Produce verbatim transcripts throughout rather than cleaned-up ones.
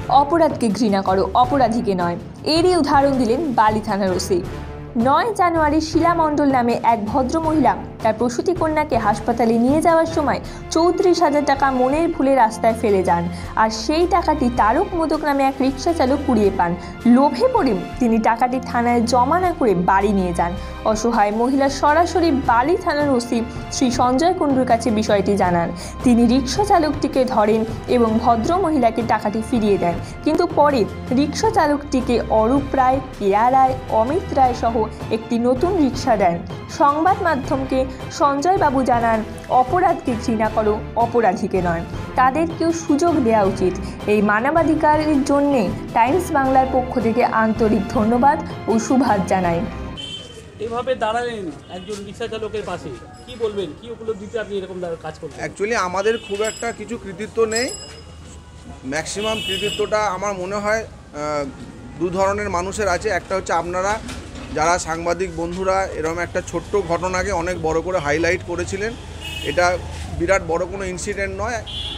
অপরাধকে ঘৃণা করো, অপরাধীকে নয়। এরই উদাহরণ দিলেন বালি থানার ওসি। নয় জানুয়ারি শিলা মণ্ডল নামে এক ভদ্র মহিলা তার প্রসূতি কন্যাকে হাসপাতালে নিয়ে যাওয়ার সময় চৌত্রিশ হাজার টাকা মনের ভুলে রাস্তায় ফেলে যান, আর সেই টাকাটি তারক মোদক নামে এক রিক্সা চালক কুড়িয়ে পান। লোভে পড়ে তিনি টাকাটি থানায় জমা না করে বাড়ি নিয়ে যান। অসহায় মহিলা সরাসরি বালি থানার ওসি শ্রী সঞ্জয় কুণ্ডুর কাছে বিষয়টি জানান। তিনি রিক্সা চালকটিকে ধরেন এবং ভদ্র মহিলাকে টাকাটি ফিরিয়ে দেন, কিন্তু পরে রিক্সা চালকটিকে অরূপ রায়, কেয়া রায়, অমিত রায় সহ একটি নতুন রিক্সা দেন। সংবাদ মাধ্যমকে সঞ্জয় বাবু জানান, অপরাধকে ঘৃণা করো, অপরাধীকে নয়। তাদেরকেও সুযোগ দেওয়া উচিত। এই মানবাধিকারের জন্যে টাইমস বাংলার পক্ষ থেকে আন্তরিক ধন্যবাদ ও শুভেচ্ছা জানাই। এভাবে দাঁড়ালেন একজন রিক্সা চালকের পাশে, কি বলবেন, কি উপলব্ধিতে আপনি এরকম কাজ করবেন? অ্যাকচুয়ালি আমাদের খুব একটা কিছু কৃতিত্ব নেই। ম্যাক্সিমাম কৃতিত্বটা আমার মনে হয় দু ধরনের মানুষের আছে। একটা হচ্ছে আপনারা যারা সাংবাদিক বন্ধুরা এরকম একটা ছোট্ট ঘটনাকে অনেক বড় করে হাইলাইট করেছিলেন। এটা বিরাট বড় কোনো ইনসিডেন্ট নয়।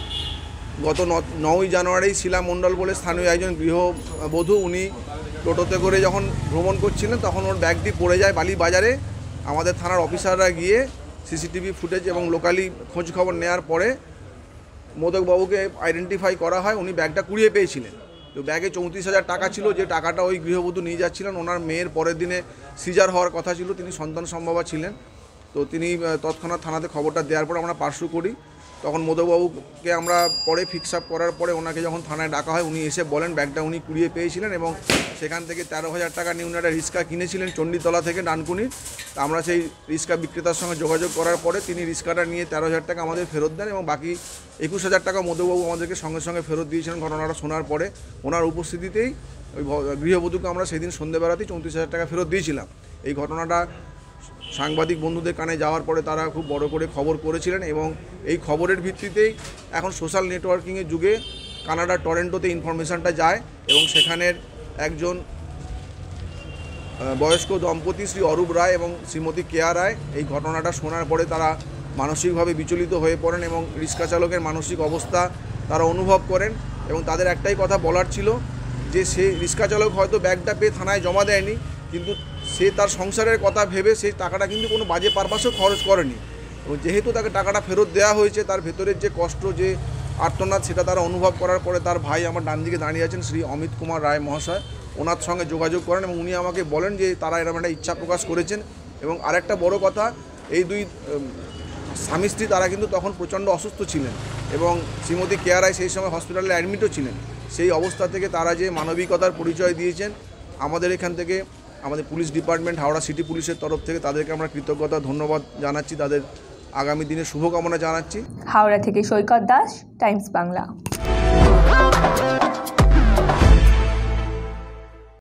গত নয়ই জানুয়ারি শিলা মণ্ডল বলে স্থানীয় একজন গৃহবধূ, উনি টোটোতে করে যখন ভ্রমণ করছিলেন তখন ওর ব্যাগটি পড়ে যায় বালি বাজারে। আমাদের থানার অফিসাররা গিয়ে সিসিটিভি ফুটেজ এবং লোকালি খোঁজ খবর নেওয়ার পরে মোদকবাবুকে আইডেন্টিফাই করা হয়। উনি ব্যাগটা কুড়িয়ে পেয়েছিলেন। তো ব্যাগে চৌত্রিশ হাজার টাকা ছিল, যে টাকাটা ওই গৃহবধূ নিয়ে যাচ্ছিলেন। ওনার মেয়ের পরের দিনে সিজার হওয়ার কথা ছিল, তিনি সন্তান সম্ভবা ছিলেন। তো তিনি তৎক্ষণাৎ থানাতে খবরটা দেওয়ার পর আমরা পার্সু করি। তখন মোদকবাবুকে আমরা পরে ফিক্স আপ করার পরে ওনাকে যখন থানায় ডাকা হয়, উনি এসে বলেন ব্যাগটা উনি কুড়িয়ে পেয়েছিলেন এবং সেখান থেকে তেরো হাজার টাকা নিয়ে উনি একটা রিক্সা কিনেছিলেন চণ্ডীতলা থেকে ডানকুনির। তা আমরা সেই রিক্সা বিক্রেতার সঙ্গে যোগাযোগ করার পরে তিনি রিক্সাটা নিয়ে তেরো হাজার টাকা আমাদের ফেরত দেন এবং বাকি একুশ হাজার টাকা মোদকবাবু আমাদেরকে সঙ্গে সঙ্গে ফেরত দিয়েছিলেন। ঘটনাটা শোনার পরে ওনার উপস্থিতিতেই ওই গৃহবধূকে আমরা সেদিন সন্ধ্যেবেলাতেই চৌত্রিশ হাজার টাকা ফেরত দিয়েছিলাম। এই ঘটনাটা সাংবাদিক বন্ধুদের কানে যাওয়ার পরে তারা খুব বড় করে খবর করেছিলেন এবং এই খবরের ভিত্তিতেই এখন সোশ্যাল নেটওয়ার্কিংয়ের যুগে কানাডার টরেন্টোতে ইনফরমেশনটা যায় এবং সেখানের একজন বয়স্ক দম্পতি শ্রী অরূপ রায় এবং শ্রীমতী কেয়া রায় এই ঘটনাটা শোনার পরে তারা মানসিকভাবে বিচলিত হয়ে পড়েন এবং রিক্সা চালকের মানসিক অবস্থা তারা অনুভব করেন এবং তাদের একটাই কথা বলার ছিল যে সে রিক্সা চালক হয়তো ব্যাগটা পেয়ে থানায় জমা দেয়নি, কিন্তু সে তার সংসারের কথা ভেবে সেই টাকাটা কিন্তু কোনো বাজে পারপাসেও খরচ করেনি এবং যেহেতু তাকে টাকাটা ফেরত দেওয়া হয়েছে তার ভেতরের যে কষ্ট, যে আর্তনাদ, সেটা তারা অনুভব করার পরে তার ভাই আমার ডান দিকে দাঁড়িয়ে আছেন শ্রী অমিত কুমার রায় মহাশয়, ওনার সঙ্গে যোগাযোগ করেন এবং উনি আমাকে বলেন যে তারা এরকম একটা ইচ্ছা প্রকাশ করেছেন। এবং আরেকটা বড় কথা, এই দুই স্বামী স্ত্রী তারা কিন্তু তখন প্রচণ্ড অসুস্থ ছিলেন এবং শ্রীমতী কেয়া রায় সেই সময় হসপিটালে অ্যাডমিটও ছিলেন। সেই অবস্থা থেকে তারা যে মানবিকতার পরিচয় দিয়েছেন, আমাদের এখান থেকে আমাদের পুলিশ ডিপার্টমেন্ট হাওড়া সিটি পুলিশের তরফ থেকে তাদেরকে আমরা কৃতজ্ঞতা ধন্যবাদ জানাচ্ছি, তাদের আগামী দিনে শুভকামনা জানাচ্ছি। হাওড়া থেকে সৈকত দাস, টাইমস বাংলা।